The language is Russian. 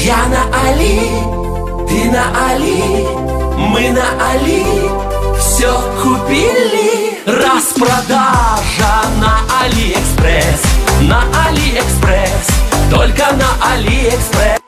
Я на Али, ты на Али, мы на Али, все купили. Распродажа на Алиэкспресс, на Алиэкспресс, только на Алиэкспресс.